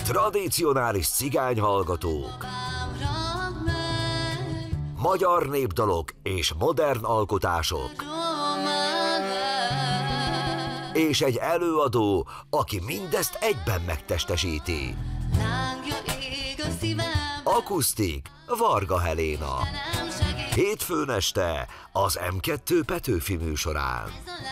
tradicionális cigányhallgatók, magyar népdalok és modern alkotások, és egy előadó, aki mindezt egyben megtestesíti. Akusztik Varga Helena. Hétfőn este az M2 Petőfi műsorán.